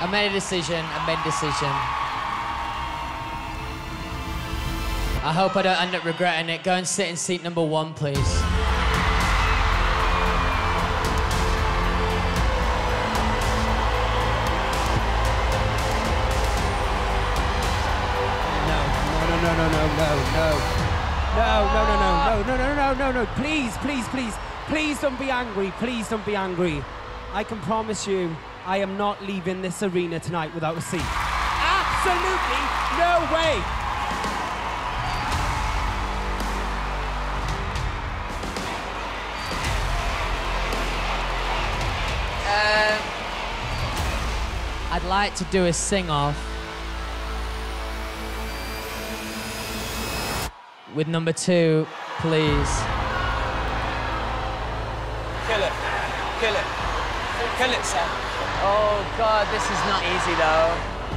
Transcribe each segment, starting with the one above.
I made a decision. I hope I don't end up regretting it. Go and sit in seat number 1, please. No. Please don't be angry. Please don't be angry. I can promise you, I am not leaving this arena tonight without a seat. Absolutely no way. I'd like to do a sing-off with number 2, please. Kill it. Kill it. Kill it, Sam. Oh, God, this is not easy, though.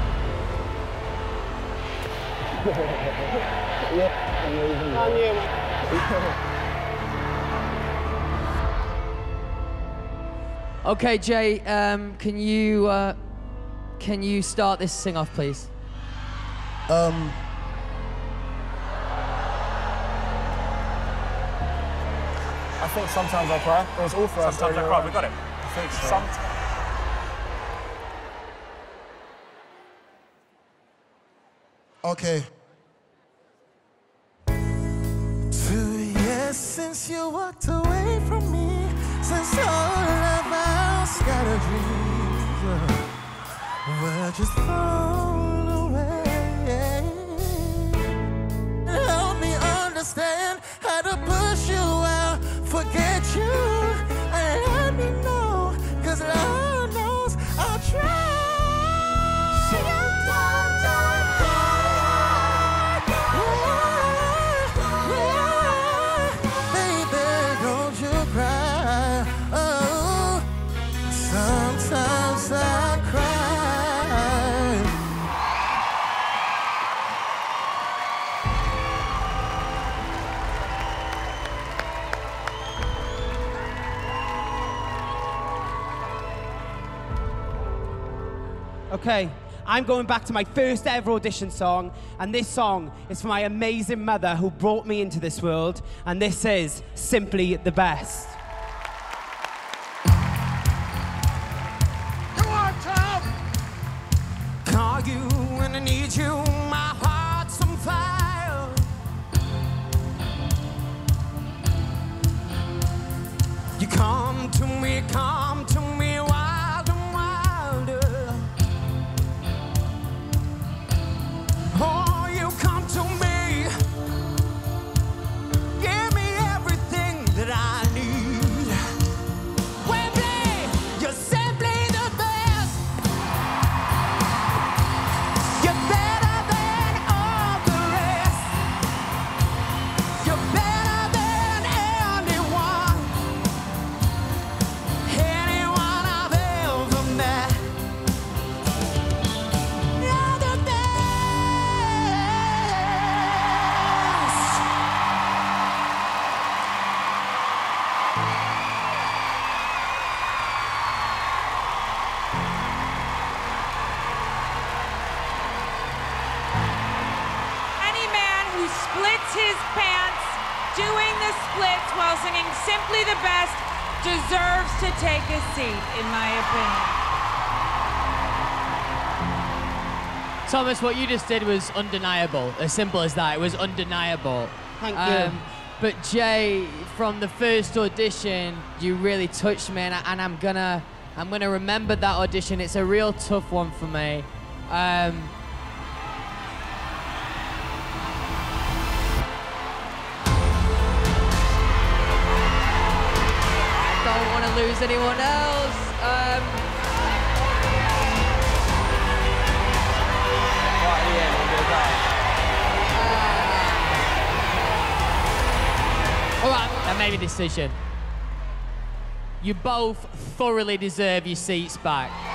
Okay, Jay, can you start this sing-off, please? I think sometimes I cry. It was all for us. Sometimes I cry. We got it. I think so. Sometimes. Okay. 2 years since you walked away from me, since all of our scattered dreams were just thrown away. Help me understand how to push you out, forget you, and let me know, 'cause Lord knows I'll try. Sometimes I cry. Okay, I'm going back to my first ever audition song, and this song is for my amazing mother who brought me into this world, and this is Simply the Best. Call you when I need you, my heart's on fire. You come to me wild and wilder. Oh, you come to me, give me everything that I need. Wembley, you're simply the best. You're better than all the rest. You're better than anyone I've ever met. You're the best. Any man who splits his pants doing the splits while singing Simply the Best deserves to take a seat, in my opinion. Thomas, what you just did was undeniable. As simple as that. It was undeniable. Thank you. But Jay, from the first audition, you really touched me, and I'm gonna remember that audition. It's a real tough one for me. I don't want to lose anyone else. All right, I made a decision. You both thoroughly deserve your seats back.